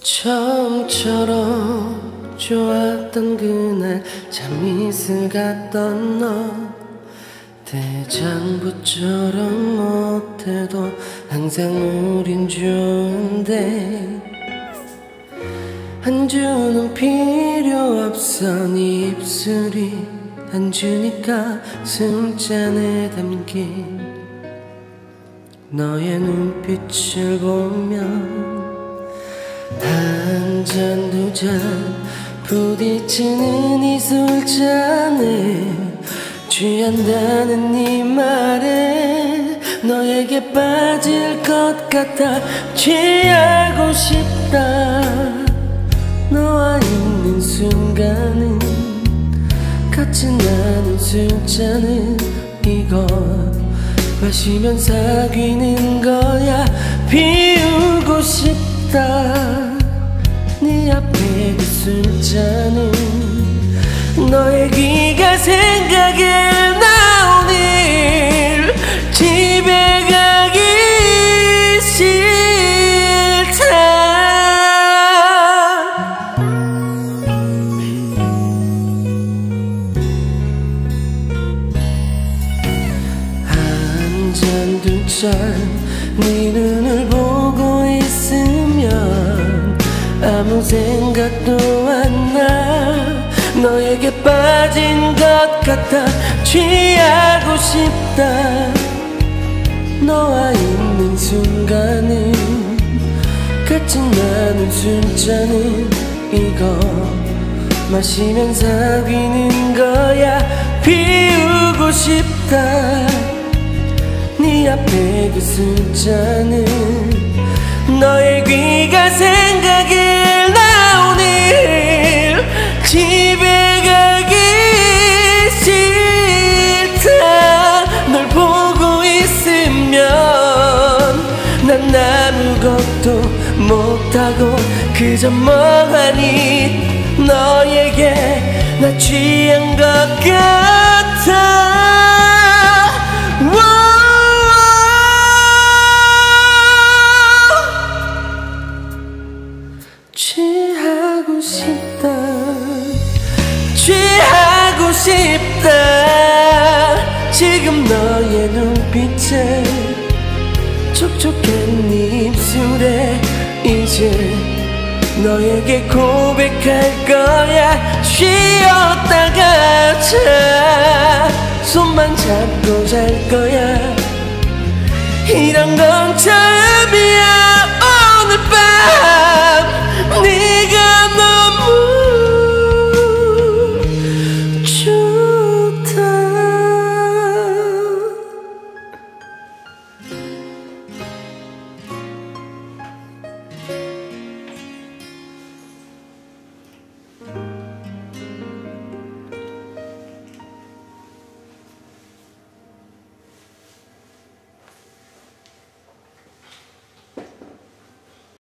처음처럼 좋았던 그날 참 이슬 같던 너 대장부처럼 못해도 항상 우린 좋은데 안주는 필요 없어 네 입술이 안주니까 술잔에 담긴 너의 눈빛을 보면 한 잔 두 잔 부딪히는 이 술잔에 취한다는 네 말에 너에게 빠질 것 같아 취하고 싶다 너와 있는 순간은 같이 나는 술잔은 이거 마시면 사귀는 거야 비우고 싶다 네 앞에 그 술잔은 너의 귀가 생각에 나 오늘 집에 가기 싫다 한 잔 두 잔 네 눈을 보고 있으면 아무 생각도 안 나 너에게 빠진 것 같아 취하고 싶다 너와 있는 순간은 같이 나눈 술잔은 이거 마시면 사귀는 거야 비우고 싶다 네 앞에 그 술잔은 너의 귀가 생각에 나 오늘 집에 가기 싫다 널 보고 있으면 난 아무것도 못하고 그저 멍하니 너에게 나 취한 것 같아 취하고 싶다 취하고 싶다 지금 너의 눈빛에 촉촉한 네 입술에 이제 너에게 고백할 거야 쉬었다가 자 손만 잡고 잘 거야